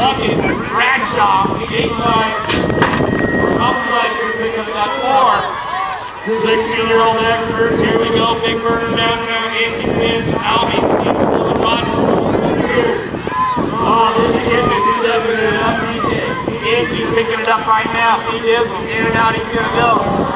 Luckett, Bradshaw, 8-5. Humpfleister picking up that 4. 16-year-old experts, here we go. Big Burner downtown, Nancy Finn, Albie, Steve, Rogers. Oh, this kid is stepping it up, DJ. Nancy's picking it up right now. He is. In and out, he's going to go.